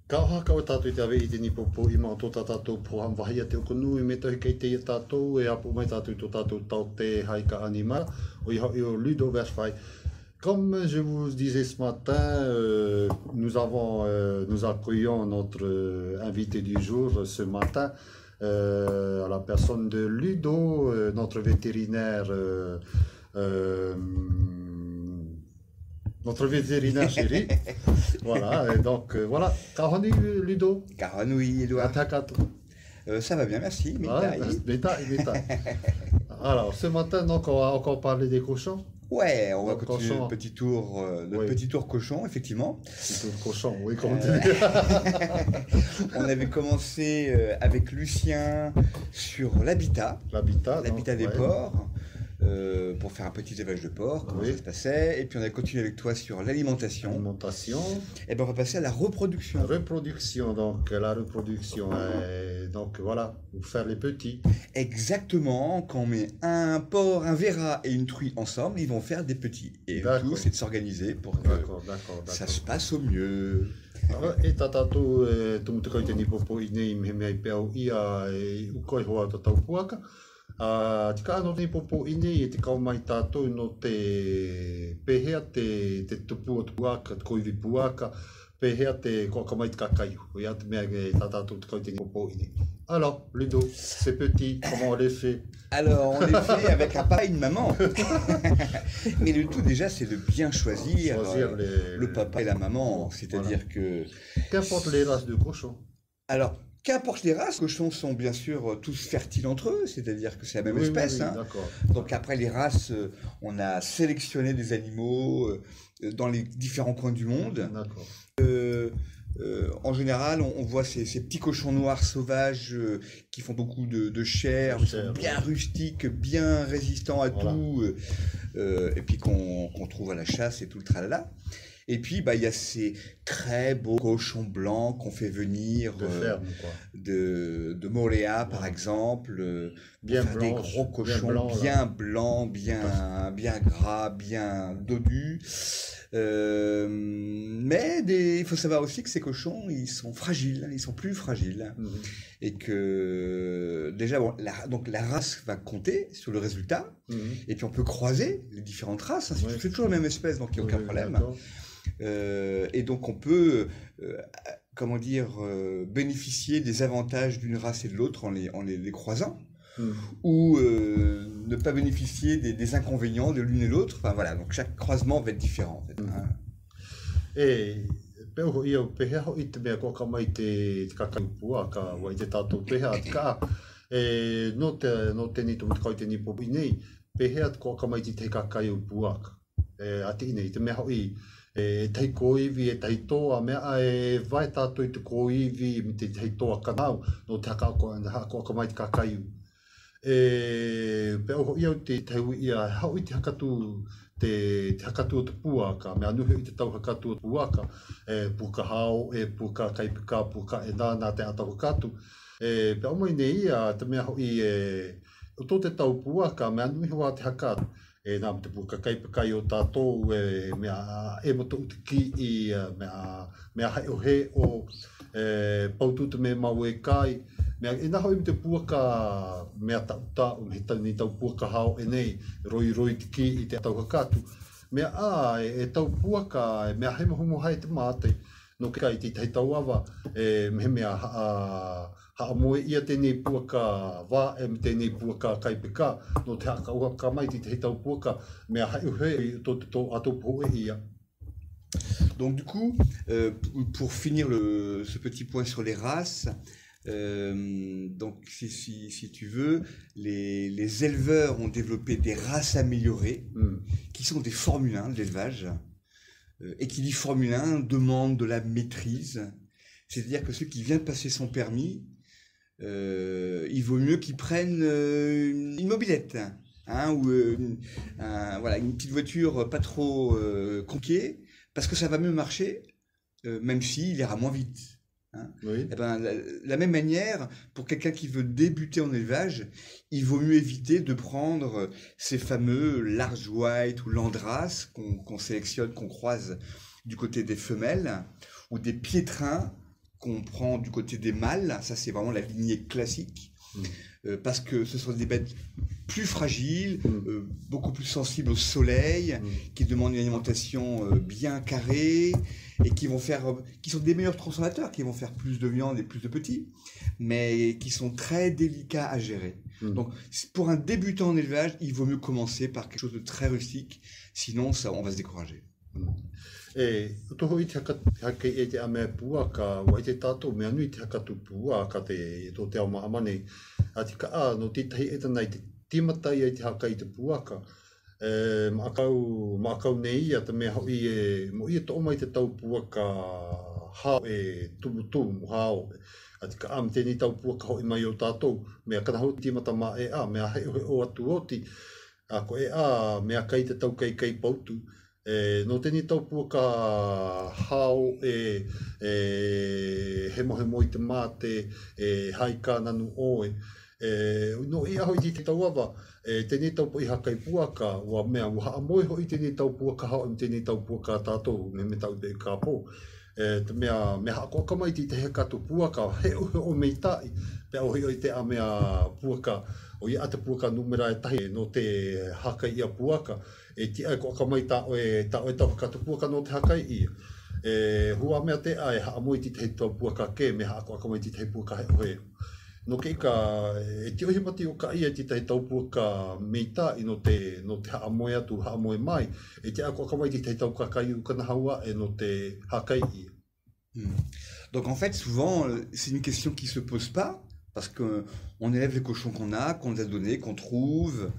Ka haka o tātou te awe I te nipopo I mā tō tātou poham wahia te okonui me tahi kei te I tātou e apu mai tātou tō tātou tau te haika animal o I hoi o Ludo Versfai. Comme je vous disais ce matin, nous accueillons notre invité du jour ce matin, à la personne de Ludo, notre vétérinaire. Notre vétérinaire chéri. Voilà, et donc voilà. Kahoni Ludo. Kahoni Edouard. Ça va bien, merci. Alors, ce matin, donc, on va encore parler des cochons. Ouais, on va continuer notre petit tour cochon, effectivement. Petit tour cochon, oui, comme on avait commencé avec Lucien sur l'habitat des porcs. Pour faire un petit élevage de porc, comment ça se passait, et puis on a continué avec toi sur l'alimentation. Et ben on va passer à la reproduction. Donc la reproduction, donc voilà, pour faire les petits. Exactement, quand on met un porc, un verra et une truie ensemble, ils vont faire des petits. Et le tout, c'est de s'organiser pour que ça se passe au mieux. E tātou tumutukai te nipopo I nei me mea I peau ia e ukoi hoa ta tau puaka. Tika anō te nipopo I nei e te kaumai tātou no te pehea te tupu o puaka, te koiwi puaka, pehea te koakamai te kakaiu. Ia te mea e tātou tukai te nipopo I nei. Alors, Ludo, c'est petit, comment on les fait? Alors, on les fait avec un papa et une maman. Mais le tout, déjà, c'est de bien choisir le papa et la maman. C'est-à-dire que... Qu'importe les races de cochons. Alors, qu'importe les races, les cochons sont bien sûr tous fertiles entre eux, c'est-à-dire que c'est la même espèce. Donc après les races, on a sélectionné des animaux dans les différents coins du monde. En général, on voit ces petits cochons noirs sauvages qui font beaucoup de chair, bien rustiques, bien résistants à tout, et puis qu'on trouve à la chasse et tout le tralala. Et puis, il y a ces très beaux cochons blancs qu'on fait venir de Moréa, par exemple. Bien blancs, des gros cochons bien blancs, bien gras, bien dodus. Mais il faut savoir aussi que ces cochons, ils sont fragiles, ils sont plus fragiles. Et que déjà, donc la race va compter sur le résultat. Et puis on peut croiser les différentes races. C'est toujours la même espèce, donc il n'y a aucun problème. Et donc on peut, comment dire, bénéficier des avantages d'une race et de l'autre en les croisant, ou ne pas bénéficier des inconvénients de l'une et l'autre. Enfin voilà, donc chaque croisement va être différent. En fait, Et peo ia pehea ho I te mea ko kamai te kakaiupua ka wai te tātou pehea ka e no te ni tumu kai te ni popi nei pehea ko kamai te kakaiupua e ati nei te mea ho I e tei koiwi e tei toa mea e vai tātou I te koiwi me te tei toa kanau no te haka ko kamai te kakaiu e peo ho ia te teiwi ia hau I te hakatu te hakatu o te puaka, mea nuhe I te tau hakatu o te puaka, puka hao, puka kaipika, puka e nāna te atau hakatu. Pea omai nei ia, te mea hoi o tō te tau puaka, mea nuhe wā te hakatu. Nā te puka kaipika I o tātou, mea moto uti ki I mea hai o he o paututa me mau e kai, mea naha I te puaka mea tauta o me tau ni tau puaka hao e nei roi te ki I te tau hakatu mea tau puaka mea he mohumo hai te mātai no kai te tei tau awa me mea haa moe ia tēnei puaka wā me tēnei puaka kaipika no te haka uha ka mai te tei tau puaka mea hai o he tō ato poe ia. Donc du coup, pour finir ce petit point sur les races, donc si tu veux, les éleveurs ont développé des races améliorées qui sont des Formule 1 de l'élevage. Et qui dit Formule 1 demande de la maîtrise. C'est-à-dire que celui qui vient de passer son permis, il vaut mieux qu'il prenne une mobilette. Ou voilà, une petite voiture pas trop compliquée, parce que ça va mieux marcher, même s'il ira moins vite. Et la même manière, pour quelqu'un qui veut débuter en élevage, il vaut mieux éviter de prendre ces fameux large white ou landrace qu'on sélectionne, qu'on croise du côté des femelles, ou des piétrins qu'on prend du côté des mâles, ça c'est vraiment la lignée classique, parce que ce sont des bêtes plus fragiles, beaucoup plus sensibles au soleil, qui demandent une alimentation bien carrée, et qui sont des meilleurs transformateurs, qui vont faire plus de viande et plus de petits, mais qui sont très délicats à gérer. Donc, pour un débutant en élevage, il vaut mieux commencer par quelque chose de très rustique, sinon on va se décourager. Toho i te hake e te ame puaka, wa i te tātou mea nui te hakatu puaka tō te ao maamane. Ati ka no tētahi e tanai te timatai e te haka i te puaka. Maakau nei ia te mea hoi mo i tō mai te tau puaka hao e tumutumu hao. Ati ka me tēnei tau puaka hoi mai o tātou. Mea kana hau timata ma e mea hei o atu oti. Ko e mea kai te tau kai pautu. No tēnei tau puaka hao he mohe i te mate, haika nanu oe. No i aho i te tau awa, tēnei tau po i hakai puaka, wa mea waha amoe ho i tēnei tau puaka hao, tēnei tau puaka tātou, me tau te ka pō. Te mea hako akamai te hekatu puaka, he o mei tai, pe au i te a mea puaka, o i ate puaka numera e tahi no te hakai ia puaka, ti ai ko akamai ta oe tau hekatu puaka no te hakai ia. Hua mea te ai ha amoi ti te tau puaka ke, me ha ako akamai ti te puaka he oe. No ke ika, ti ohi mati o ka ia ti te tau puaka mei tai no te ha amoe atu, ha amoe mai, ti ako akamai ti te tau kakai u kana haua no te hakai ia. Donc en fait, souvent, c'est une question qui ne se pose pas, parce qu'on élève les cochons qu'on nous a donnés, qu'on trouve,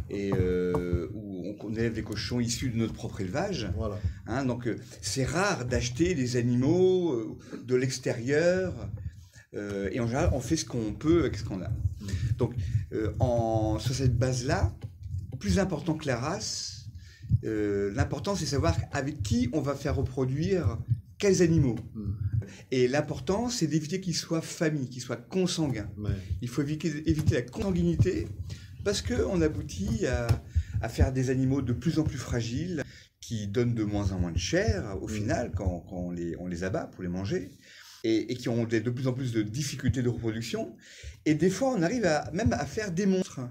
ou on élève les cochons issus de notre propre élevage. Voilà. Hein, donc c'est rare d'acheter des animaux de l'extérieur, et en général, on fait ce qu'on peut avec ce qu'on a. Donc sur cette base-là, plus important que la race, l'important c'est savoir avec qui on va faire reproduire quels animaux. Et l'important, c'est d'éviter qu'ils soient familles, qu'ils soient consanguins. Ouais. Il faut éviter la consanguinité parce qu'on aboutit à faire des animaux de plus en plus fragiles qui donnent de moins en moins de chair au final quand on les abat pour les manger et qui ont de plus en plus de difficultés de reproduction. Et des fois, on arrive même à faire des monstres.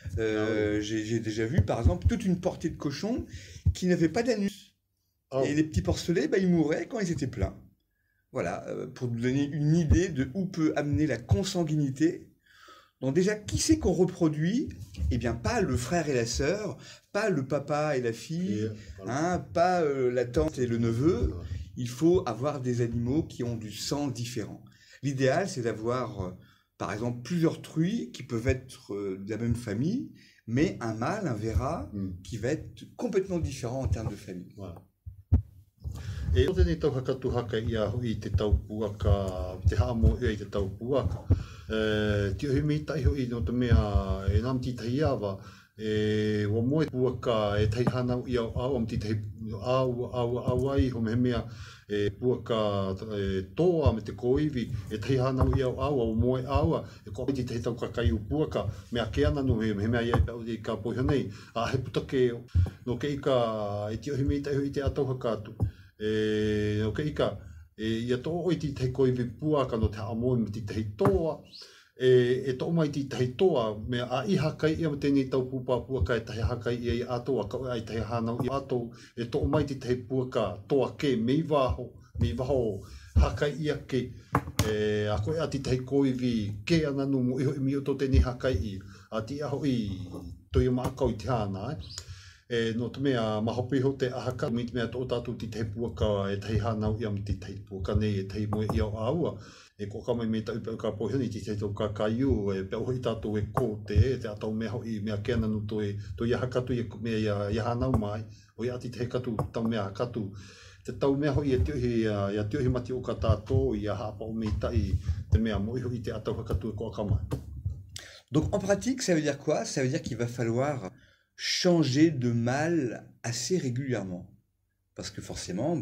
J'ai déjà vu, par exemple, toute une portée de cochons qui n'avaient pas d'anus. Et les petits porcelets, ils mouraient quand ils étaient pleins. Voilà, pour nous donner une idée de où peut amener la consanguinité. Donc déjà, qui c'est qu'on reproduit? Eh bien, pas le frère et la sœur, pas le papa et la fille, voilà. Pas la tante et le neveu. Il faut avoir des animaux qui ont du sang différent. L'idéal, c'est d'avoir, par exemple, plusieurs truies qui peuvent être de la même famille, mais un mâle, un verra, qui va être complètement différent en termes de famille. Voilà. E o tēnei tau hakatu haka ia hui te tau puaka, te hamo ia i te tau puaka. Ti ohi mei tai hui no te mea e nam ti tahi awa, wa moe puaka e tahi hanau ia au am ti tahi au ai ho mea puaka toa me te koiwi, e tahi hanau ia au au moe aua, e ko ti tahi tau kakai u puaka, mea ke ana no he mea ia pau i ka poiho nei, a he putake no ke ika e ti ohi mei tai hui te atau hakatu. No ke ika, ia tō oi ti te koiwi puaka no te amoe me ti te toa, tō mai ti te toa, mea a i hakai ia me tēnei tau pupa puaka e tahi hakai ia i atoa, ka ai tahi hanau i atou, tō mai ti te puaka toa ke mei waho hakai ia ke, a koe a ti te koiwi ke ananu mo iho i mi o tō tēnei hakai ia, a ti aho i toi o maakau i te hana, no te mea mahopi ho te ahaka, mi te mea tō tātou ti te puaka e tahi hanau ia mi te te puaka nei e tahi moe i au aua. Ko kamai me tau pēu ka pohini ti te tau kakaiu, pēu hoi tātou e kōte, te atau mea hoi mea kēna no tō ia hakatu mea ia hanau mai, o ia ati te hekatu tau mea hakatu. Te tau mea hoi ia tiohi mati o ka tātou, ia hapa o mei tai, te mea moi hoi te atau hakatu e ko kamai. Donc en pratique, ça veut dire quoi? Ça veut dire qu'il va falloir changer de mâle assez régulièrement. Parce que forcément,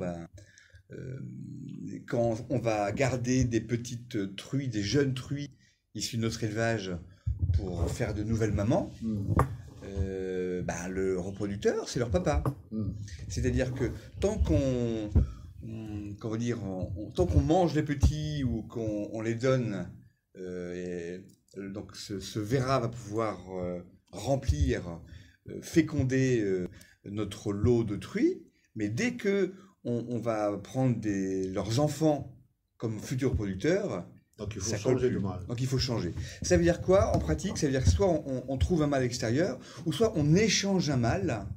quand on va garder des petites truies, des jeunes truies issues de notre élevage pour faire de nouvelles mamans, le reproducteur, c'est leur papa. C'est-à-dire que tant qu'on comment dire, tant qu'on mange les petits ou qu'on les donne, donc ce verra va pouvoir remplir, féconder notre lot de truies, mais dès que on va prendre leurs enfants comme futurs producteurs, Donc il faut ça colle changer plus. de mâle. Donc il faut changer. Ça veut dire quoi en pratique? Ça veut dire que soit on trouve un mâle extérieur, ou soit on échange un mâle.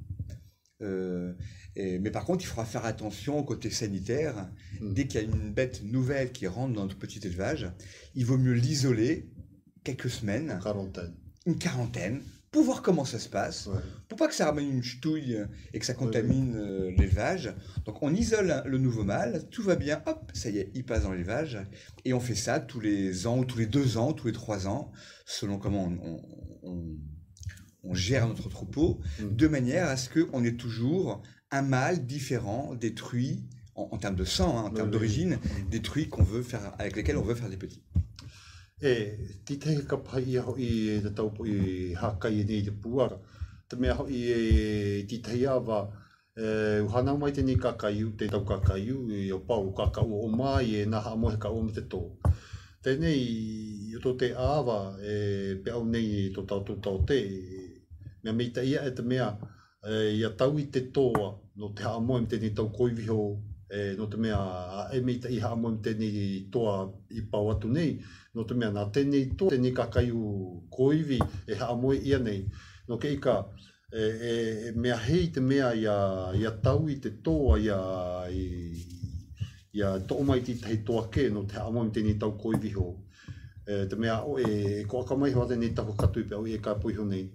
Mais par contre, il faudra faire attention au côté sanitaire. Dès qu'il y a une bête nouvelle qui rentre dans notre petit élevage, il vaut mieux l'isoler quelques semaines, En quarantaine. une quarantaine, pour voir comment ça se passe, Ouais. pour pas que ça ramène une ch'touille et que ça contamine l'élevage. Donc on isole le nouveau mâle, tout va bien, hop, ça y est, il passe dans l'élevage. Et on fait ça tous les ans, ou tous les 2 ans, tous les 3 ans, selon comment on gère notre troupeau, de manière à ce qu'on ait toujours un mâle différent des truies, en termes de sang, hein, en termes d'origine, des truies avec lesquelles on veut faire des petits. Ti te ka pai ia ho I te taupo I hakai nei te puara. Te mea ho I ti te iawa uhana mai te ni kakaiu, te tau kakaiu I o pau kakau o mai naha mohe ka o me te tō. Tēnei I to te awa pe au nei to tau te mea mei ta ia te mea ia tau I te tōa no te haa moe me te ni tau koiwiho no te mea mei ta I haa moe me te ni toa I pau atu nei no te mea nā tēnei tō, tēnei kakaiu koiwi haa moe ia nei. No ke ika, mea hei te mea ia tau I te toa ia tō mai ti tei toa ke no te haa moe me tēnei tau koiwi ho. Te mea o ko aka mai hoa tēnei tahu katu I pe au ka pui ho nei.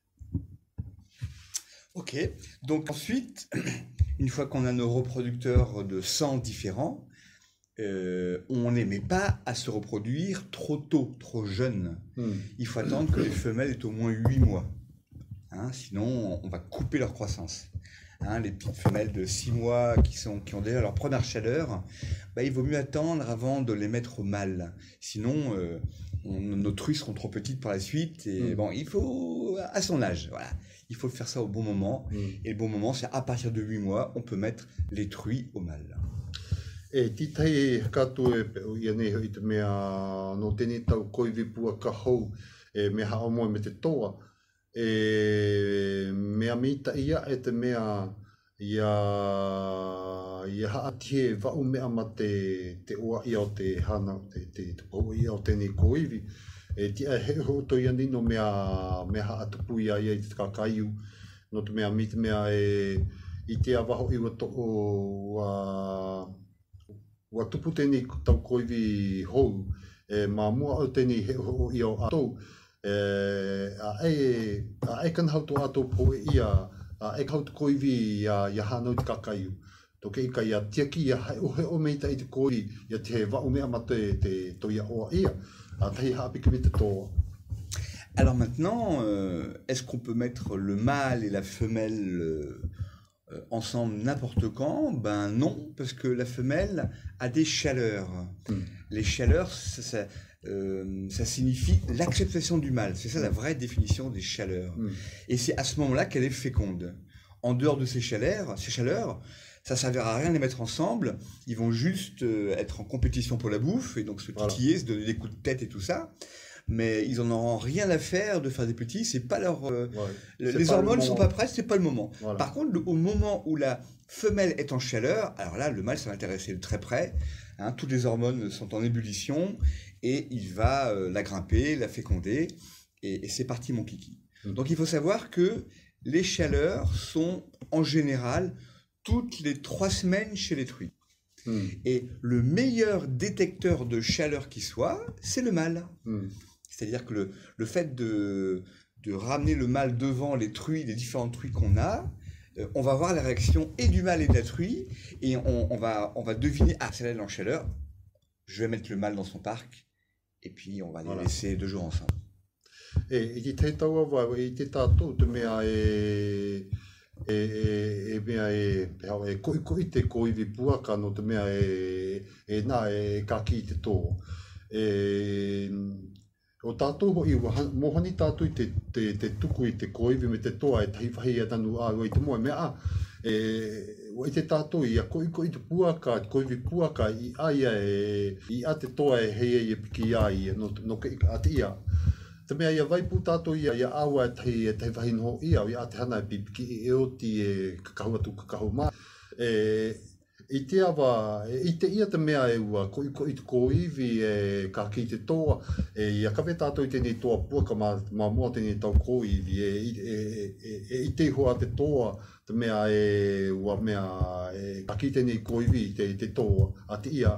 Ok, donc ensuite, une fois qu'on a nos reproducteurs de sang différents, on n'aimait pas à se reproduire trop tôt, trop jeune. Il faut attendre que les femelles aient au moins 8 mois. Hein, sinon, on va couper leur croissance. Hein, les petites femelles de 6 mois qui ont déjà leur première chaleur, il vaut mieux attendre avant de les mettre au mâle. Sinon, nos truies seront trop petites par la suite. Et bon, il faut, à son âge, voilà. Il faut faire ça au bon moment. Et le bon moment, c'est à partir de 8 mois, on peut mettre les truies au mâle. Ti tei katu pe o ia nei hoi te mea no tēnei tau koiwi pua ka hou me haa moe me te toa. Mea mita ia te mea ia haa tie wau mea ma te oa ia o te hana, te pau ia o tēnei koiwi. Tia he ho to ia nino mea haa tupu ia I te kakaiu. No te mea mita mea I te awaho iwa to o Ua tupu tēnei tau koiwi hou, mā mua o tēnei he ho I o atou, a kanahau tō atou po ia, a kahau te koiwi ia hānau te kakaiu. Tō ke ika ia tiaki ia he o meita I te koiwi, ia te he wau mea ma te tō ia oa ia, a tahi haapiki me te tōa. Alors maintenant, est-ce qu'on peut mettre le mâle et la femelle ensemble n'importe quand? Ben non, parce que la femelle a des chaleurs. Les chaleurs, ça signifie l'acceptation du mâle. C'est ça la vraie définition des chaleurs. Et c'est à ce moment-là qu'elle est féconde. En dehors de ces chaleurs, ça ne servira à rien de les mettre ensemble. Ils vont juste être en compétition pour la bouffe et donc se titiller, se donner des coups de tête et tout ça. Mais ils en auront rien à faire de faire des petits, c'est pas leur... les hormones ne sont pas prêtes, c'est pas le moment. Voilà. Par contre, au moment où la femelle est en chaleur, alors là, le mâle, ça va intéresser de très près. Hein, toutes les hormones sont en ébullition et il va la grimper, la féconder et c'est parti mon kiki. Donc il faut savoir que les chaleurs sont en général toutes les 3 semaines chez les truies. Et le meilleur détecteur de chaleur qui soit, c'est le mâle. C'est-à-dire que le fait de ramener le mâle devant les truies, les différentes truies qu'on a, on va voir la réaction et du mâle et de la truie, et on va deviner, ah, celle-là elle est en chaleur, je vais mettre le mâle dans son parc, et puis on va les laisser 2 jours ensemble. I te taua wau, I te tātou te mea koi te koiwi puaka no te mea nā kaki te tō. O tātou hoi, mohani tātou te tuku I te koiwi me te toa tahi whahi tanu āua I te moe. Mea o te tātou i a koi te puaka, koiwi puaka i aia i a te toa e hei e piki ai no ke ati ia. Te mea ia vaipu tātou ia awa e te wahino ia o i a te hana e pipiki e oti e kakahu mā. I te awa, i te ia te mea e ua, ko i te koiwi e ka ki te toa, i a kawe tātou i tēnei toa puaka ma mua tēnei tau koiwi, i te hoa te toa, te mea e ua mea ka ki tēnei koiwi te toa, a te ia,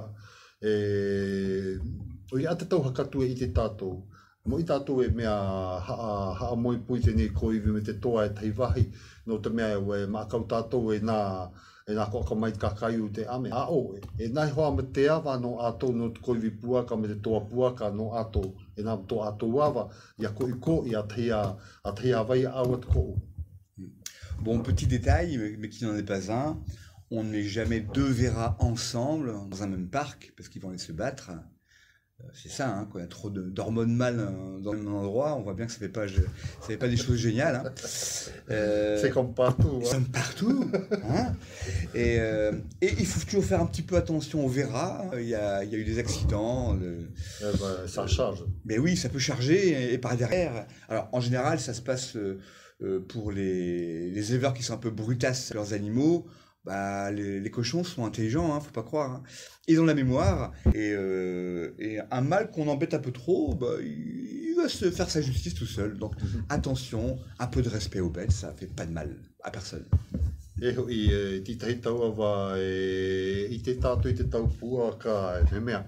o i a te tau hakatu i te tātou. Mo i tātou e mea haa moi pui tēnei koiwi me te toa e tei wahi, no te mea e maakau tātou e nā koaka mai kakaiu te ame. E nai hoa me te awa no ato no te koiwi puaka me te toa puaka no ato. E nā to ato awa, i a ko i a teia vai awa te ko. Bon, petit détail, mais qui n'en est pas un, on ne met jamais deux veras ensemble dans un même parc, parce qu'ils vont aller se battre. C'est ça, hein, quand il y a trop d'hormones mâles dans le même endroit, on voit bien que ça fait pas des choses géniales. Hein. C'est comme partout. C'est comme partout. Hein. Et il faut toujours faire un petit peu attention aux veras. Il y a eu des accidents. Ça charge. Mais oui, ça peut charger et par derrière. Alors en général, ça se passe pour les éleveurs qui sont un peu brutasses leurs animaux. Bah, les cochons sont intelligents, hein, faut pas croire. Hein. Ils ont la mémoire et un mâle qu'on embête un peu trop, bah, il va se faire sa justice tout seul. Donc attention, un peu de respect aux bêtes, ça fait pas de mal à personne. I te tau awa, i te tātou i te tau puaka, mea.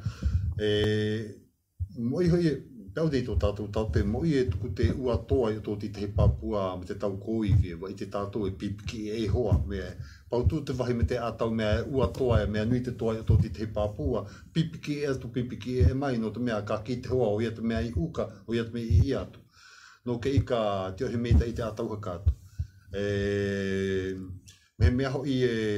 Moi hoi, pēu dei tō tātou tātou, moi e tuku te ua toa i tō te pāpua me te tau koiwi, i te tātou e pipiki e hoa, mea. Pautu te wahi me te atau mea ua toa e mea nui te toa i tō te pāpua, pipiki e atu pipiki e mai, no te mea ka ki te hoa, o ia te mea i uka, o ia te mea i atu. No ke ika te ohi meita i te atau hakatu. Me mea hoi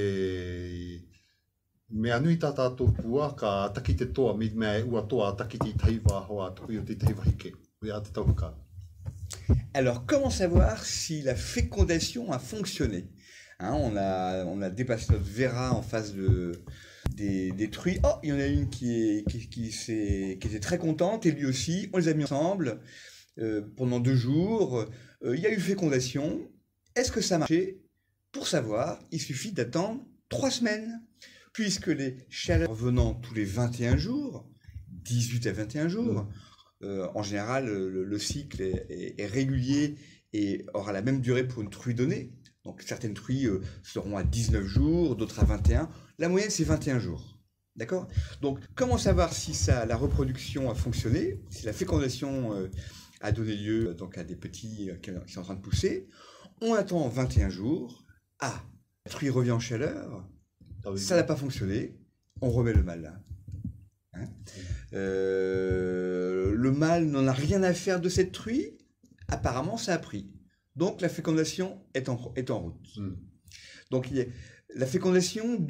mea nui tā tātou pua ka ataki te toa, mi mea ua toa ataki te taiwa hoa tuku i o te taiwa hike, o ia te tau hakatu. Alors, comment savoir si la fécondation a fonctionné? Hein, on a dépassé notre vera en face des truies. Oh, il y en a une qui était très contente, et lui aussi. On les a mis ensemble pendant 2 jours. Il y a eu fécondation. Est-ce que ça a marché? Pour savoir, il suffit d'attendre 3 semaines. Puisque les chaleurs venant tous les 21 jours, 18 à 21 jours, en général, le cycle est régulier et aura la même durée pour une truie donnée. Donc certaines truies seront à 19 jours, d'autres à 21. La moyenne, c'est 21 jours. D'accord? Donc, comment savoir si la reproduction a fonctionné, si la fécondation a donné lieu donc, à des petits qui sont en train de pousser? On attend 21 jours. Ah, la truie revient en chaleur. Ça n'a pas fonctionné. On remet le mâle là. Hein? Le mâle n'en a rien à faire de cette truie. Apparemment, ça a pris. Donc la fécondation est en route. Donc la fécondation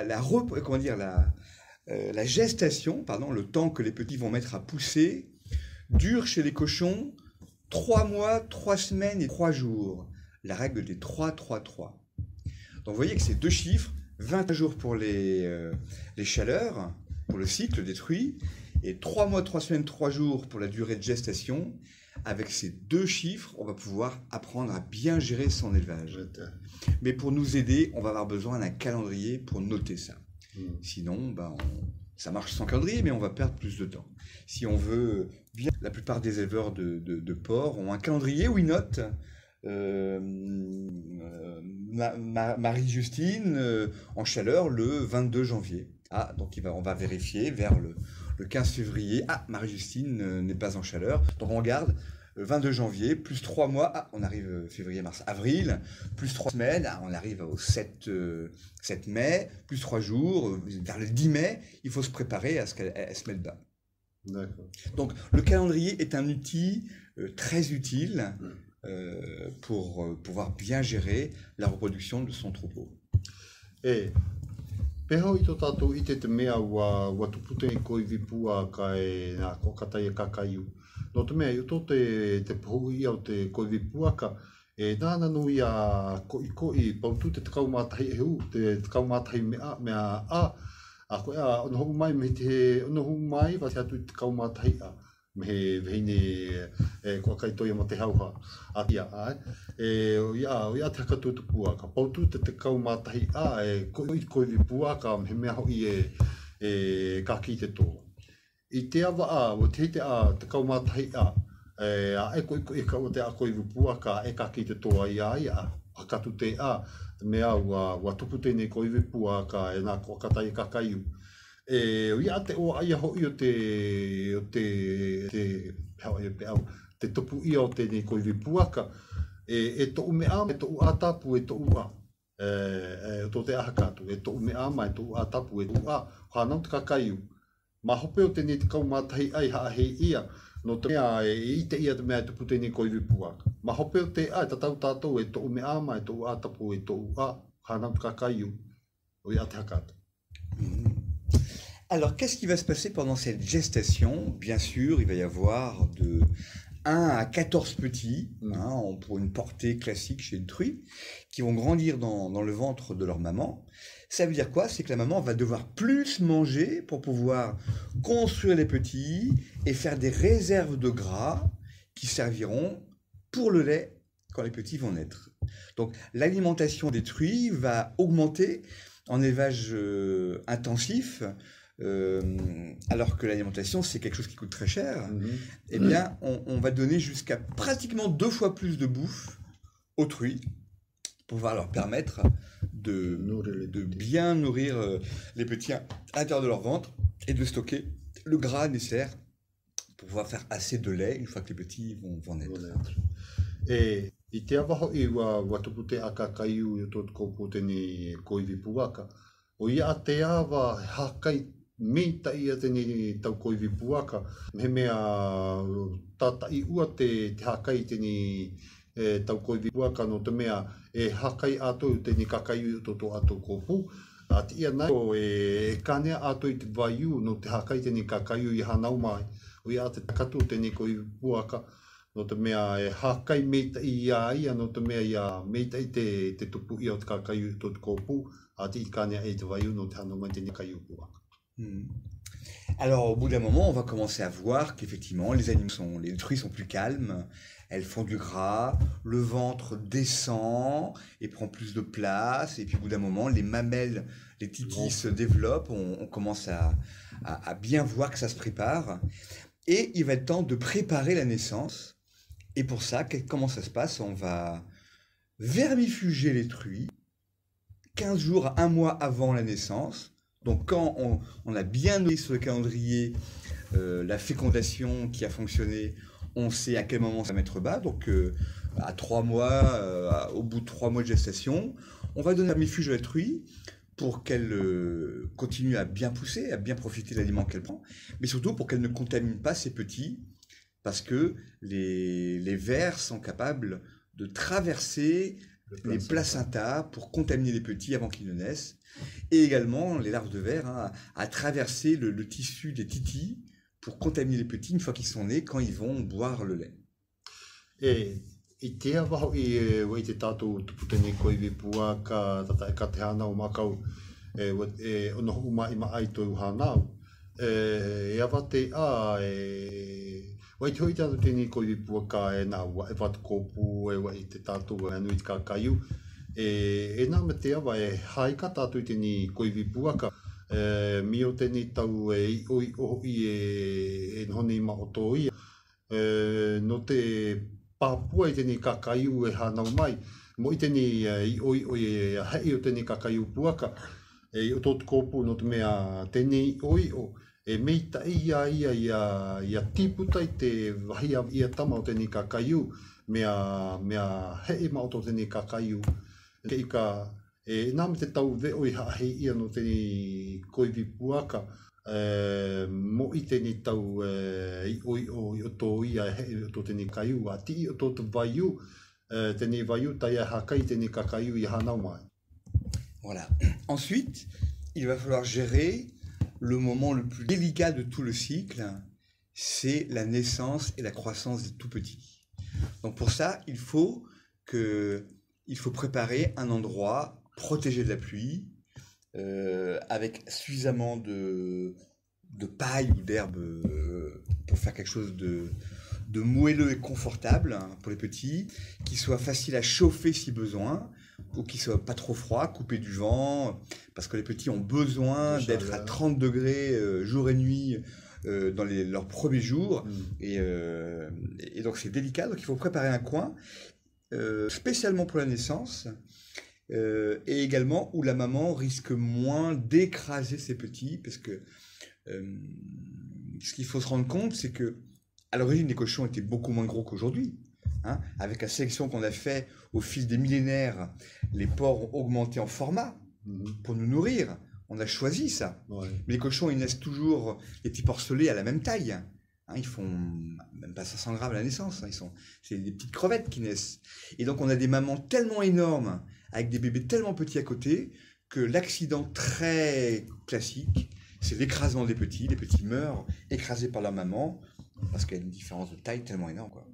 la gestation, pardon, le temps que les petits vont mettre à pousser, dure chez les cochons 3 mois, 3 semaines et 3 jours. La règle des 3-3-3. Donc vous voyez que ces 2 chiffres, 20 jours pour les chaleurs, pour le cycle des truies, et 3 mois, 3 semaines, 3 jours pour la durée de gestation. Avec ces 2 chiffres, on va pouvoir apprendre à bien gérer son élevage. Mais pour nous aider, on va avoir besoin d'un calendrier pour noter ça. Sinon, ça marche sans calendrier, mais on va perdre plus de temps. Si on veut bien, la plupart des éleveurs de porcs ont un calendrier où ils notent Marie-Justine en chaleur le 22 janvier. Ah, donc on va vérifier vers le 15 février. Ah, Marie-Justine n'est pas en chaleur. Donc on regarde 22 janvier, plus 3 mois. Ah, on arrive février, mars, avril. Plus 3 semaines. Ah, on arrive au 7 mai. Plus 3 jours. Vers le 10 mai, il faut se préparer à ce qu'elle se mette bas. Donc le calendrier est un outil très utile pour pouvoir bien gérer la reproduction de son troupeau. Peho i tō tātou i te mea ua tupute i koiwi pua ka nā kokatai e kakaiu. No te mea, i tō te pohu i au te koiwi puaka, E nāna nui a koi pautu te takau mātahi e hu, te takau mātahi mea a koe a ono hu mai me te ono hu mai wa te atu te takau mātahi a me he vehine kua kaitoia ma te hauha a kia ai. Ia te hakatu te pua, ka pautu te takau mātahi a koi vipua ka me mea hoi ka ki te tō. I te awa a, o te hite a takau mātahi a koi ka o te a koi vipua ka ka ki te tō ai a hakatu te a mea ua tupu tēnei koi vipua ka nā kua katai kakaiu. Ia te o aia hoi o te tupu ia o tēnei koi vipuaka tō umea me tō ātapu tō ua tō te ahakatu tō umea mai tō ātapu tō ua whanau te kakaiu ma hope o tēnei te kaumātahi ai haa hei ia no te mea i te ia te mea tupu tēnei koi vipuaka ma hope o te ai tatau tātou tō umea mai tō ātapu tō ua whanau te kakaiu o ia te hakatu. Alors, qu'est-ce qui va se passer pendant cette gestation? Bien sûr, il va y avoir de 1 à 14 petits, pour une portée classique chez une truie, qui vont grandir dans le ventre de leur maman. Ça veut dire quoi? C'est que la maman va devoir plus manger pour pouvoir construire les petits et faire des réserves de gras qui serviront pour le lait quand les petits vont naître. Donc, l'alimentation des truies va augmenter en élevage intensif. Alors que l'alimentation c'est quelque chose qui coûte très cher, eh bien on va donner jusqu'à pratiquement 2 fois plus de bouffe aux truies pour pouvoir leur permettre de bien nourrir les petits à l'intérieur de leur ventre et de stocker le gras nécessaire pour pouvoir faire assez de lait une fois que les petits vont naître. Et i te awa hoi wa tupu te akakaiu i tō kōpō tēnei koiwipuaka, o ia te awa hakai mita ia tēnei tau koiwipuaka, me mea tātai ua te hakai tēnei tau koiwipuaka no te mea hakai atou tēnei kakaiu i tō atou kōpū. Ati ia nai o kānea atou i te vaiu no te hakai tēnei kakaiu i hanau mai, o ia te takatu tēnei koiwipuaka, no te mea hakai meita i ia no te mea ia meita i te tupu i o te kakaiu i tō kōpū, ati i kānea te vaiu no te hanau mai tēnei kakaiu puaka. Alors, au bout d'un moment, on va commencer à voir qu'effectivement, les truies sont plus calmes, elles font du gras, le ventre descend et prend plus de place, et puis au bout d'un moment, les mamelles, les titis se développent, on commence à bien voir que ça se prépare, et il va être temps de préparer la naissance, et pour ça, comment ça se passe? On va vermifuger les truies 15 jours à 1 mois avant la naissance. Donc quand on a bien noté sur le calendrier la fécondation qui a fonctionné, on sait à quel moment ça va mettre bas. Donc à 3 mois, au bout de 3 mois de gestation, on va donner un vermifuge à la truie pour qu'elle continue à bien pousser, à bien profiter de l'aliment qu'elle prend, mais surtout pour qu'elle ne contamine pas ses petits, parce que les vers sont capables de traverser les placentas pour contaminer les petits avant qu'ils ne naissent, et également les larves de vers à traverser le tissu des titis pour contaminer les petits une fois qu'ils sont nés, quand ils vont boire le lait. I te awa hoi wei te tātou tupu tēnei koiwipua ka te hānau mākau ono huma ima ai tōu hānau. Awa te wei te hoi tātou tēnei koiwipua ka nā ua watu kōpū wei te tātou anui te kakaiu. Nā me te awa haika tātou tēnei koiwipua ka mi o tēnei tau i oi nhoni ma o tō ia. No te pāpua i tēnei kakaiu hānau mai, mo i tēnei i oi hei o tēnei kakaiu puaka, o tōtu kōpū no te mea tēnei oi o, meita ia tiputa i te wahia ia tama o tēnei kakaiu, mea hei ma o tō tēnei kakaiu. Nā me te tau veo i hei ia no tēnei koiwi puaka, mo i tēnei tau i oi o tō ia o tō tēnei kaiu, a ti o tō vaiu, tēnei vaiu tai a hakai tēnei kakaiu i hanau mai. Voilà. Ensuite, il va falloir gérer le moment le plus délicat de tout le cycle, c'est la naissance et la croissance des tout petits. Donc pour ça, il faut qu'il faut préparer un endroit protégé de la pluie, avec suffisamment de paille ou d'herbe pour faire quelque chose de moelleux et confortable, hein, pour les petits, qui soit facile à chauffer si besoin, ou qui soit pas trop froid, coupé du vent, parce que les petits ont besoin d'être à 30 degrés jour et nuit dans leurs premiers jours, et donc c'est délicat, donc il faut préparer un coin spécialement pour la naissance, et également où la maman risque moins d'écraser ses petits, parce que ce qu'il faut se rendre compte, c'est que à l'origine, les cochons étaient beaucoup moins gros qu'aujourd'hui. Hein. Avec la sélection qu'on a fait au fil des millénaires, les porcs ont augmenté en format pour nous nourrir. On a choisi ça. Ouais. Mais les cochons, ils naissent toujours, les petits porcelets, à la même taille. Hein, ils font même pas 500 grammes à la naissance. Hein, c'est des petites crevettes qui naissent. Et donc, on a des mamans tellement énormes, avec des bébés tellement petits à côté, que l'accident très classique, c'est l'écrasement des petits. Les petits meurent écrasés par leur maman, parce qu'il y a une différence de taille tellement énorme, quoi.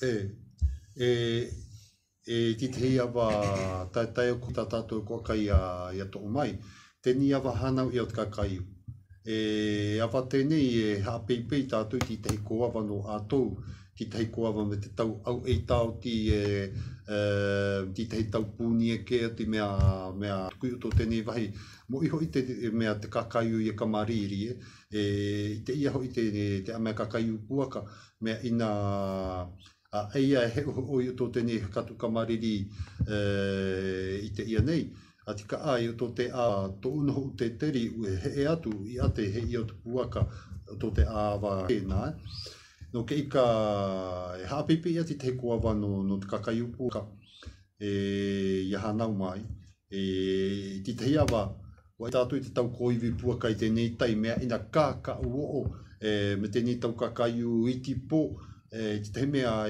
Titei awa tai o kuta tātou ko kai ia tō mai. Tēni awa hanau i o te kakaiu. Awa tēnei hapepei tātou titei ko awa no ātou. Titei ko awa me te tau au e tāo titei tau pūni e ke te mea kui o tō tēnei wahi. Mo iho i te mea te kakaiu i kamariri i te ia ho i te mea kakaiu puaka mea ina eia he o i tō tēnei katu kamariri i te ia nei. Atika ai o tō te tō unoho te teri he atu i ate he i o te puaka o tō te awa hēnā. No ke ika hāpipi ia te ko awa no te kakaiu puaka ia hanau mai. Te te awa wai tātou te tau koiwi puaka i tēnei tai mea ina ka uo me tēnei tau kakaiu iti po te mea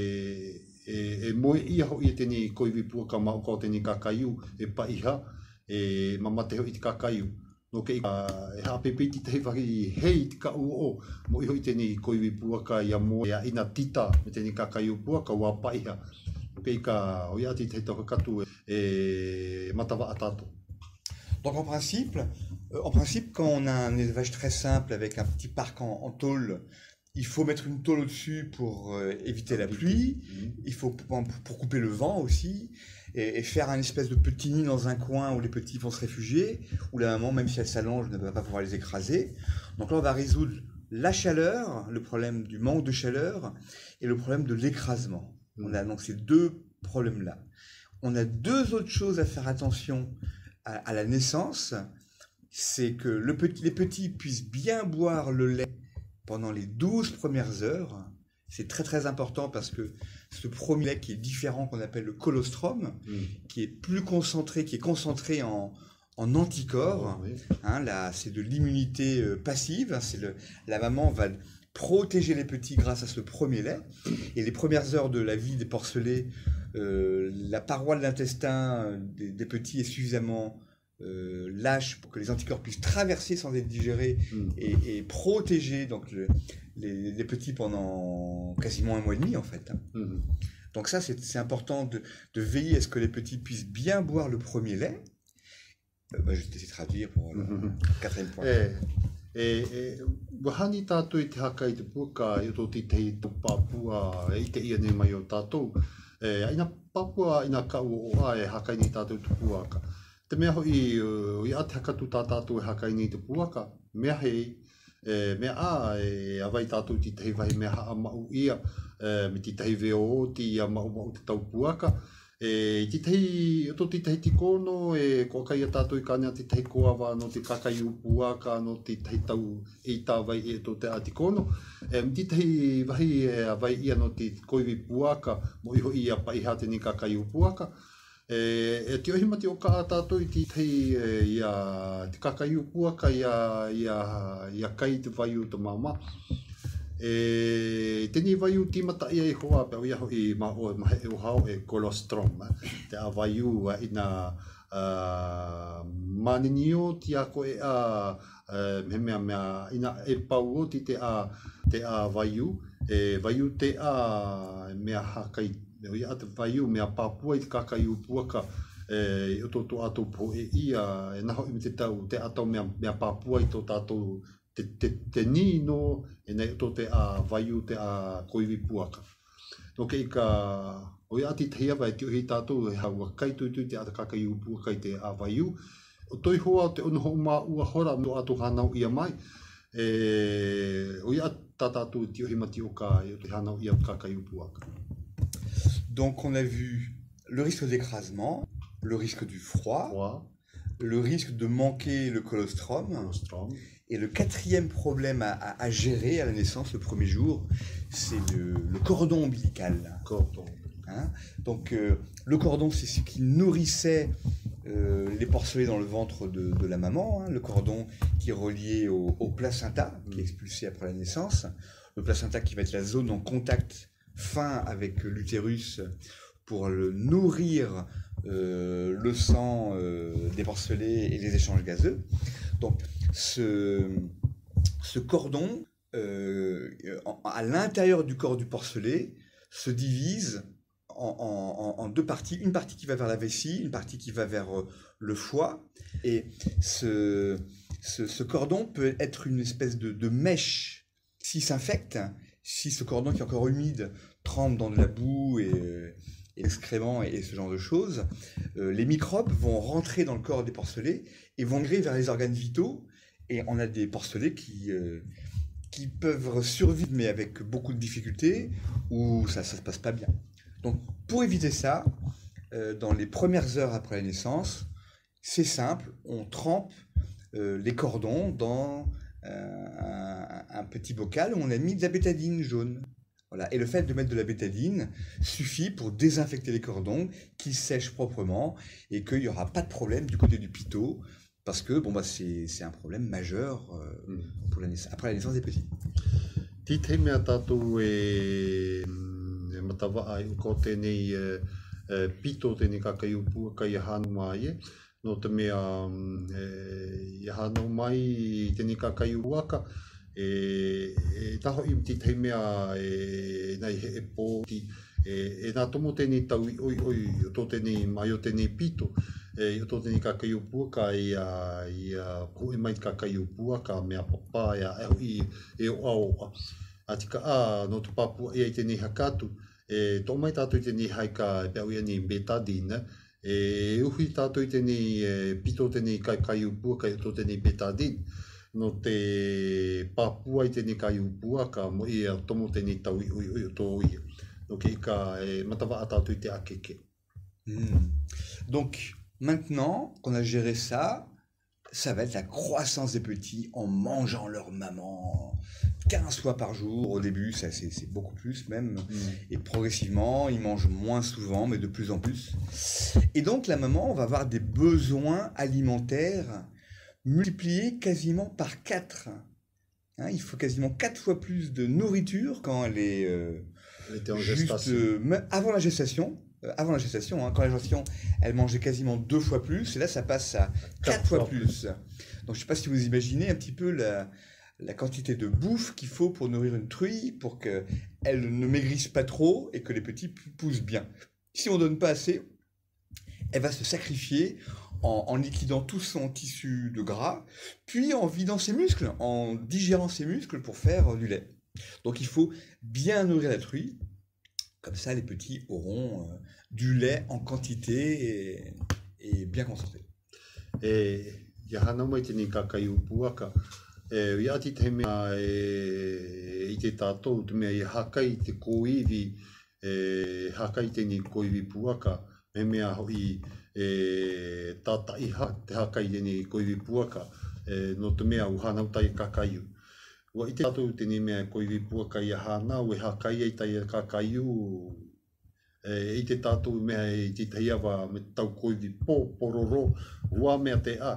moe ia ho i tēnei koiwi puaka ma o ko tēnei kakaiu pa iha mamate ho i te kakaiu. No ke hāpepe te whaki hei te ka uo mo iho i tēnei koiwi puaka ia moe ia ina tita me tēnei kakaiu puaka wā pa iha. No ke ika o ia te tau katu matawa a tātou. Donc en principe, quand on a un élevage très simple avec un petit parc en tôle, il faut mettre une tôle au-dessus pour éviter la pluie, il faut pour couper le vent aussi, et faire un espèce de petit nid dans un coin où les petits vont se réfugier, où la maman, même si elle s'allonge, ne va pas pouvoir les écraser. Donc là, on va résoudre la chaleur, le problème du manque de chaleur, et le problème de l'écrasement. On a donc ces deux problèmes-là. On a deux autres choses à faire attention à la naissance, c'est que les petits puissent bien boire le lait pendant les 12 premières heures. C'est très très important parce que ce premier lait qui est différent, qu'on appelle le colostrum, qui est plus concentré, qui est concentré en anticorps, hein, là, c'est de l'immunité passive, hein, la maman va protéger les petits grâce à ce premier lait. Et les premières heures de la vie des porcelets, la paroi de l'intestin des petits est suffisamment lâche pour que les anticorps puissent traverser sans être digérés et protéger donc les petits pendant quasiment 1 mois et demi en fait. Donc ça c'est important de veiller à ce que les petits puissent bien boire le premier lait. Je vais essayer de traduire pour le quatrième point. Wahani tātou i te haka i te puaka i o te tei tō Papua i te ia nei mai o tātou. Ina Papua ina ka o ai haka i ni tātou te puaka. Te mea hoi i ate hakatu tā tātou e haka i ni te puaka. Mea hei, mea awai tātou ti tehi wahi mea haa mau ia me ti tehi veo o ti ia mau te tau puaka. Ti tehi, o ti tehi tikono ko kai a tātou i kānea ti tehi koawa no te kakaiu puaka no ti tehi tau i tāwai to te atikono. Ti tehi wahi awai ia no ti koiwi puaka mo iho ia pa iha te ni kakaiu puaka. Te ohimati o ka tātou i ti tei ia te kakaiu puaka ia kai te waiu te mama. Tēnei waiu tīmata ia i hoa pe ia hoi mahe o hao colostrum. Te a waiu ina maninio ti a koe me mea ina pau o ti te a waiu. Waiu te a mea hakai me o ia ate whaiu mea Papua i te kakai upuaka i o toto ato po e ia e naho i me te tau te ato mea Papua i tō tātou te nino e nei o te a waiu te a koiwi puaka. No ke ika o ia ati te hiawa e tio hi tātou e haua kai tuitui te ata kakai upuaka i te a waiu. O toi hoa o te unoho mā ua hora no ato hanau ia mai. O ia tātou tio hi mati o ka i o te hanau ia kakai upuaka. Donc on a vu le risque d'écrasement, le risque du froid, le risque de manquer le colostrum. Et le quatrième problème à gérer à la naissance, le premier jour, c'est le cordon ombilical. Hein? Donc le cordon, c'est ce qui nourrissait les porcelets dans le ventre de la maman, hein, le cordon qui est relié au placenta, qui est expulsé après la naissance. Le placenta qui va être la zone en contact fin avec l'utérus pour le nourrir le sang des porcelets et les échanges gazeux. Donc ce cordon, à l'intérieur du corps du porcelet, se divise en deux parties. Une partie qui va vers la vessie, une partie qui va vers le foie. Et ce cordon peut être une espèce de mèche. S'il s'infecte, si ce cordon qui est encore humide trempe dans de la boue et excréments et ce genre de choses, les microbes vont rentrer dans le corps des porcelets et vont migrer vers les organes vitaux. Et on a des porcelets qui peuvent survivre, mais avec beaucoup de difficultés, ou ça se passe pas bien. Donc, pour éviter ça, dans les premières heures après la naissance, c'est simple, on trempe les cordons dans un petit bocal où on a mis de la bétadine jaune. Voilà. Et le fait de mettre de la bétadine suffit pour désinfecter les cordons, qu'ils sèchent proprement et qu'il n'y aura pas de problème du côté du pitot, parce que bon, bah, c'est un problème majeur pour après la naissance des petits. Tite mea tātou matawa ai ko tēnei pito tēnei kakai upua kai hānu mai no te mea hānu mai tēnei kakai uaka taho i tite mea nei he pōti nā tomo tēnei tau i oi o tēnei mai o tēnei pito o tēnei kakai upua i koe mai kakai upua ka mea papa e o aoa. Atika no te Papua i tēnei hakatu tō mai tātou i tēnei haika pēu ia ni betadine uhi tātou i tēnei pito tēnei kakai upua kai o tēnei betadine no te Papua i tēnei kai upua ka mo i tomo tēnei tau i o tō ia. No ke ika matawa a tātou i te akeke. Donc, maintenant qu'on a géré ça, ça va être la croissance des petits en mangeant leur maman 15 fois par jour. Au début, c'est beaucoup plus même. Et progressivement, ils mangent moins souvent, mais de plus en plus. Et donc, la maman va avoir des besoins alimentaires multipliés quasiment par 4. Hein, il faut quasiment 4 fois plus de nourriture quand elle est avant la gestation. Avant la gestation, hein, quand la gestation, elle mangeait quasiment 2 fois plus, et là, ça passe à 4 fois plus. Donc, je ne sais pas si vous imaginez un petit peu la quantité de bouffe qu'il faut pour nourrir une truie, pour qu'elle ne maigrisse pas trop et que les petits poussent bien. Si on ne donne pas assez, elle va se sacrifier en liquidant tout son tissu de gras, puis en vidant ses muscles, en digérant ses muscles pour faire du lait. Donc, il faut bien nourrir la truie. Comme ça, les petits auront du lait en quantité et bien concentré. Et hana mai tēnei kakai upuaka. Ia ati te mea i te tātou, te mea i hakai te koiwi, hakai tēnei koiwi puaka, me mea hoi tata iha te hakai tēnei koiwi puaka, no te mea u hanau tai kakaiu. Wa i te tātou tēnei mea koiwi puaka i hanau e hakai ei tai kakaiu, i te tātou mea i te teiawa me tau koiwi pororo, ua mea te a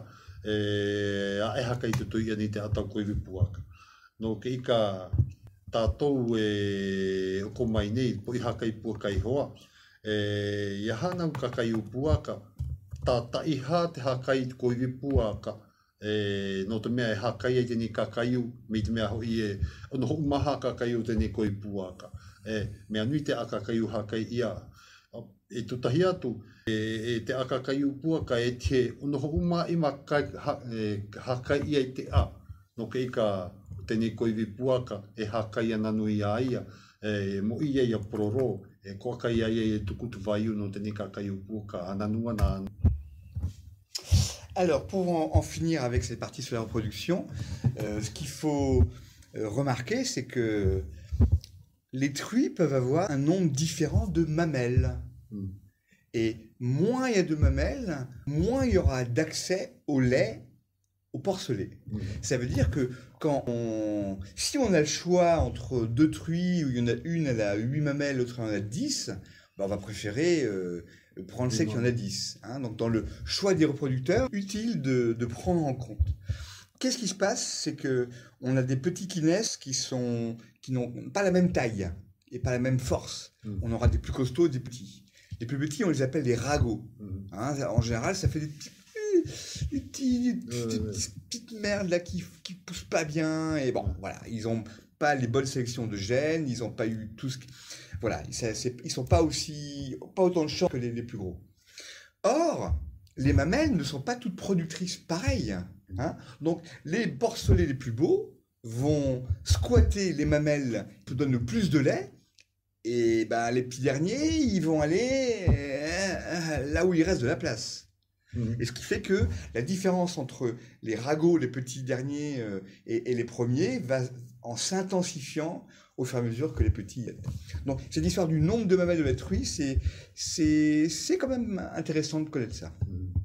hakai te tui ani te atau koiwi puaka. No ke ika tātou o ko mai nei, po i hakai puaka i hoa, i hanau kakai u puaka, tāta iha te hakai koiwi puaka, no te mea e hakai e tēnei kakaiu, me te mea hoi e, ono ho maha kakaiu tēnei koi puaka. Mea nui te akakaiu hakai ia. E tutahi atu, te akakaiu puaka e te, ono ho uma ima hakai ia i te a. No ke ika tēnei koi puaka e hakai ana nui a ia, mo ia ia pororo, e koakai ia e tukutu vaiu no tēnei kakaiu puaka, ananua na. Alors, pour en finir avec cette partie sur la reproduction, ce qu'il faut remarquer, c'est que les truies peuvent avoir un nombre différent de mamelles. Et moins il y a de mamelles, moins il y aura d'accès au lait, au porcelet. Ça veut dire que si on a le choix entre deux truies, où il y en a une, elle a 8 mamelles, l'autre en a 10, ben on va préférer prendre celle qui en a 10. Hein. Donc dans le choix des reproducteurs, utile de prendre en compte. Qu'est-ce qui se passe? C'est qu'on a des petits qui naissent qui n'ont pas la même taille et pas la même force. On aura des plus costauds et des petits. Les plus petits, on les appelle des ragots. Hein. En général, ça fait des petites merdes là qui poussent pas bien. Et bon, voilà, ils n'ont pas les bonnes sélections de gènes, ils n'ont pas eu tout ce qui... Voilà, ils sont pas autant de chance que les plus gros. Or, les mamelles ne sont pas toutes productrices pareilles. Hein. Donc, les porcelets les plus beaux vont squatter les mamelles qui donnent le plus de lait. Et ben, les petits derniers, ils vont aller là où il reste de la place. Et ce qui fait que la différence entre les ragots, les petits derniers et les premiers va en s'intensifiant au fur et à mesure que les petits... Donc, cette histoire du nombre de mamelles de la truie, c'est quand même intéressant de connaître ça.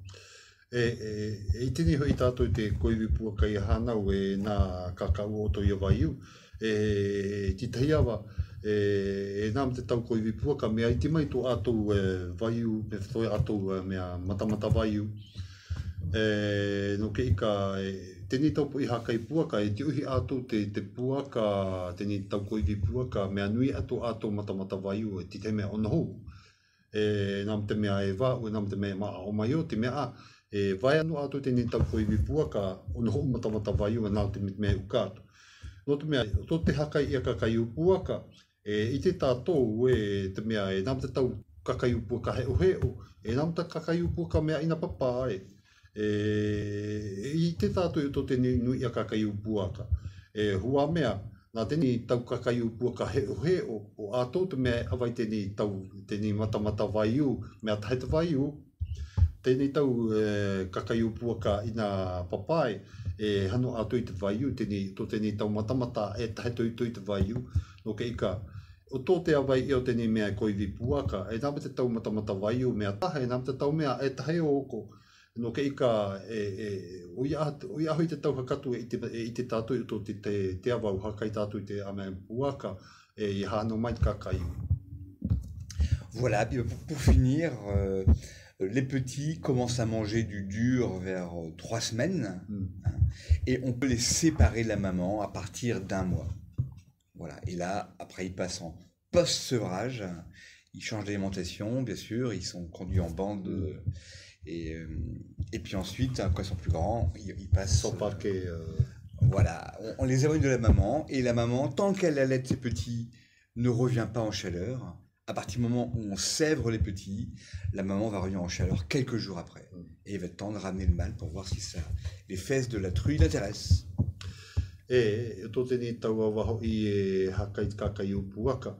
E tini hoi tātou te koiwipua kai hanau e nā kakao o to ia waiu. Titahi awa, nām te tau koiwipua ka mea iti mai tō atou waiu, me whoi atou mea matamata waiu. No ke ika, tēnei tau po i hakai puaka, e te uhi atou te puaka, tēnei tau koiwipua ka mea nui atou matamata waiu, e te mea ona hou. Nām te mea e wā, nām te mea maa o mai o, te mea vai anu atou tēnei tau koiwipua ka ona hou matamata waiu, nā te mea ukātu. No te mea, tō te hakai ia kakaiu puaka, i te tātou te mea, nām te tau kakaiu puaka heo heo, nām te kakaiu puaka mea ina papa i te tātou i tō tēnei nui ia kakaiu puaka. Hua mea, nā tēnei tau kakaiu puaka heo heo, o atou te mea awai tēnei matamata waiu, mea taita waiu, tēnei tau kakaiu puaka ina papai, hano atou i te waiu, tō tēnei tau matamata tahe tō i te waiu, no ke ika, o tō te awai i o tēnei mea koiwi puaka, nāme te tau matamata waiu mea tahe, nāme te tau mea tahe o oko, no ke ika, o ia hoi te tau hakatu i te tātou i tō te awau hakai tātou i te amea puaka, i hāno mai kakaiu. Voilà, pour finir... les petits commencent à manger du dur vers 3 semaines hein, et on peut les séparer de la maman à partir d'1 mois. Voilà. Et là, après, ils passent en post-sevrage, ils changent d'alimentation, bien sûr, ils sont conduits en bande et puis ensuite, quand ils sont plus grands, ils passent... Voilà, on les éloigne de la maman et la maman, tant qu'elle allait ses petits, ne revient pas en chaleur. À partir du moment où on sèvre les petits, la maman va revenir en chaleur quelques jours après. Et il va être temps de ramener le mâle pour voir si les fesses de la truie l'intéressent. Tō tēnei tau awaho i hakai kakaiu puaka.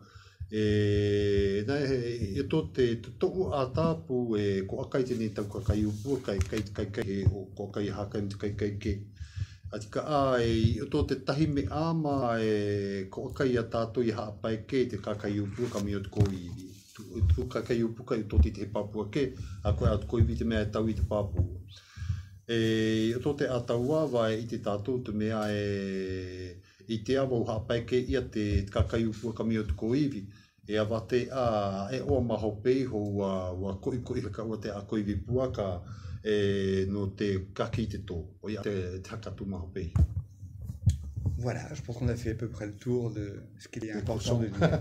Tō te toku a tāpu ko akai tēnei tau kakaiu puaka kai o ko akai hakai me te kai. Atika tō te tahi me ama ko akai a tātou i haapai ke te kakaiu puaka mi o te koiwi. Tu kakaiu puaka i tō te papua ke, a koe atu koiwi te mea tau i te papua. Tō te ataua vai i te tātou te mea i te awa o haapai ke ia te kakaiu puaka mi o te koiwi. Awa te oa maho pei ho wa koi haka o te a koiwi puaka no te kaki te tō, o ia te hakatu maho pei. Voilà, je pense qu'on a fait à peu près le tour de ce qu'il est important de dire.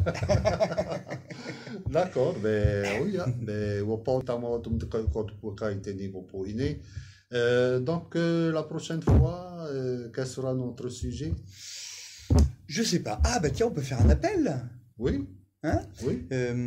D'accord, mais oui, mais on parle tellement de te kai ko puaka i te ni po ine. Donc, la prochaine fois, quel sera notre sujet? Je sais pas. Ah bah tiens, on peut faire un appel. Oui, Hein? oui.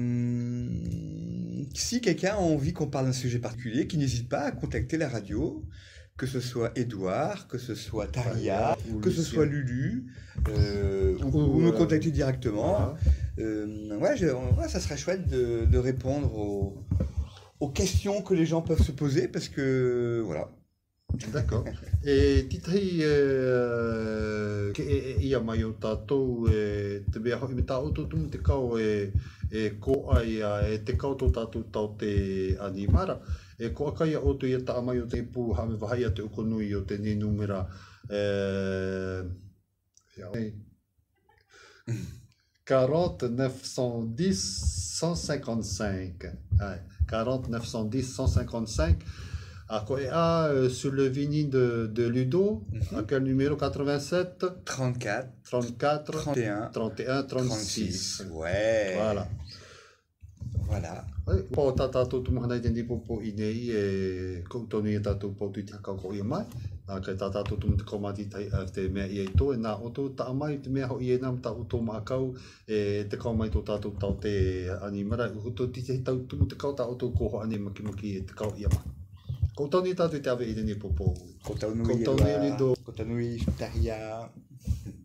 Si quelqu'un a envie qu'on parle d'un sujet particulier, qu'il n'hésite pas à contacter la radio, que ce soit Édouard, que ce soit Taria, Ou que ce Lucien. soit Lulu, ou me contacter directement. Voilà. Ouais, ça serait chouette de répondre aux questions que les gens peuvent se poser, parce que voilà. D'accord. E titahi ke ia mai o tātou te mea hoi me tā ototumu te kau ko ai te kau tō tātou tau te animara. Ko akai a oto ia tā mai o te pū hame wahai a te ukonui o te ni numera 40 910 155. 40 910 155. Sur le vinyle de Ludo, à quel numéro? 87 34, 34 31, 31 36. 36. Ouais. Voilà. Voilà. Po tātou tumuhana I te nipopo I nei ko tonu I tātou po tui te hakau ko I mai. Kai tātou tumu te komati te mea I to e nā oto ta mai te mea ho I nam ta oto mākau te kaumai tō tātou tau te animara. Uto ti te tau tumu te kau ta oto koho ane maki te kau I mai. Ko tonu tātou te awe I te nipopo. Ko taunui, Ko taunui Ludo. Ko taunui, Taria.